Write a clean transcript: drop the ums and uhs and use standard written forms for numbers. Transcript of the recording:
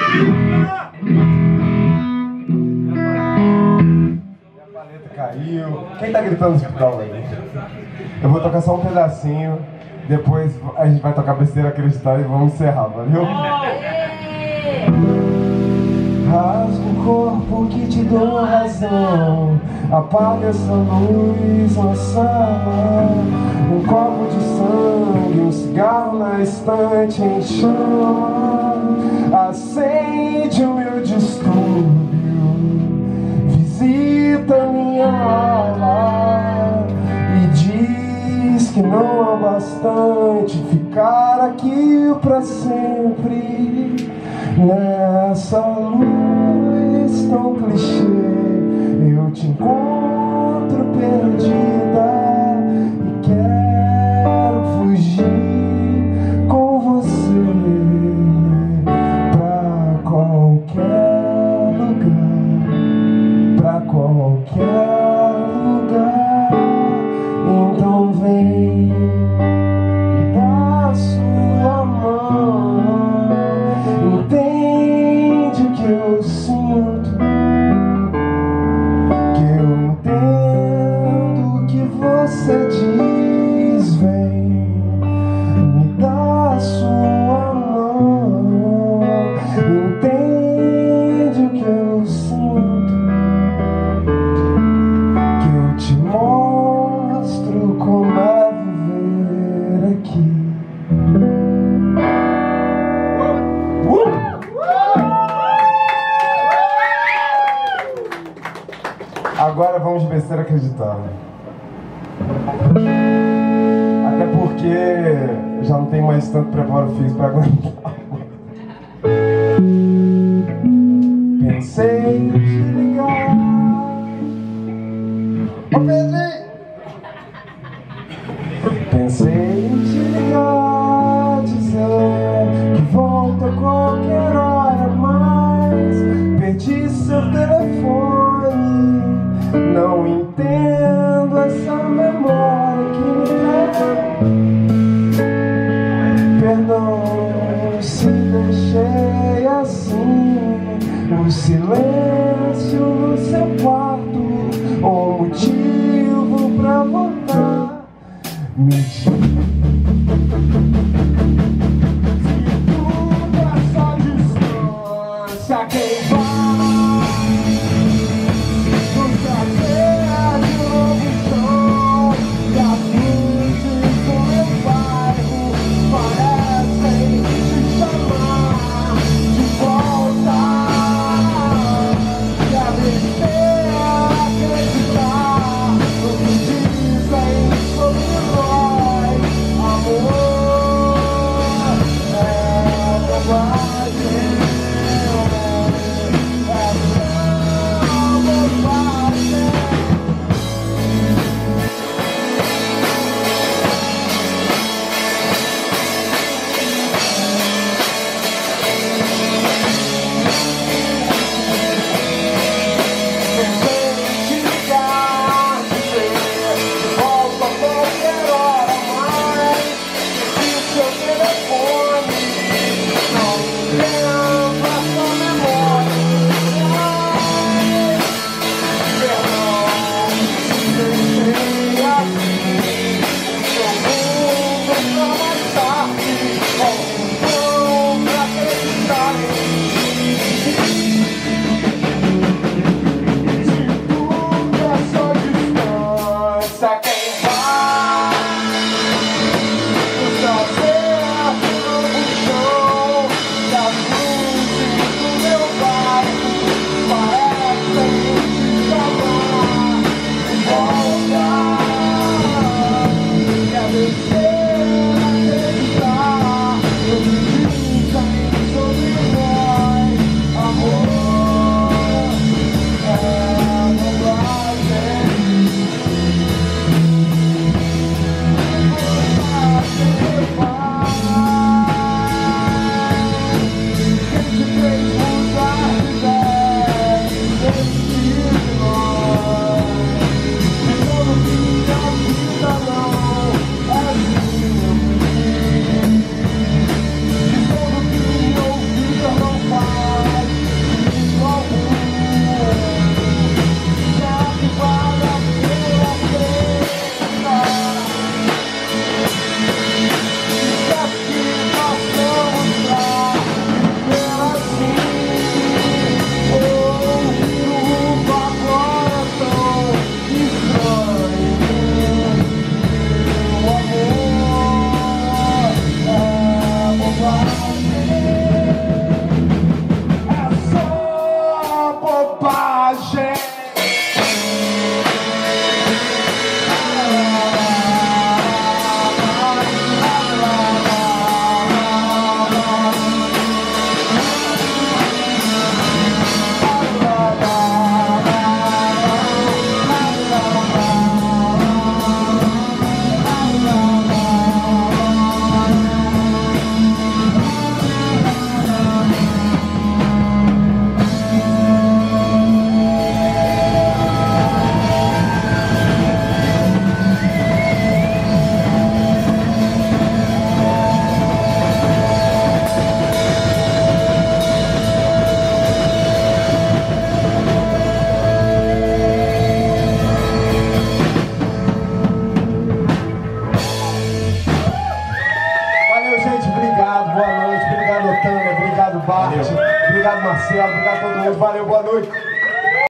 Caiu. Quem tá gritando no hospital aí? Eu vou tocar só um pedacinho, depois a gente vai tocar Besteira Acreditar e vamos encerrar, valeu? Rasga o corpo que te dou razão, apaga essa luz na sala, um copo de sangue, um cigarro na estante em chama, acende o meu distúrbio, visita minha aula e diz que não é bastante ficar aqui pra sempre nessa luz tão clichê. Eu te encontro perdida e quero fugir com você pra qualquer lugar, pra qualquer lugar. Então vem me dá sua mão, entende o que eu sinto, que eu entendo o que você diz. Vem me dá sua mão, entende o que eu sinto, que eu te mostro como é viver aqui. Agora vamos de Besteira Acreditar. Até porque já não tem mais tanto preparo físico para aguentar. Pensei em te ligar. Ô Pedrinho! Pensei em te ligar, dizer que volta a qualquer hora, mas perdi seu telefone. Não entendo essa memória que me traz. Perdão se deixei assim, o silêncio no seu quarto, um motivo pra voltar. Me diz se tudo é só distância, quem vai? Não Marcelo, obrigado a todo mundo, valeu, boa noite.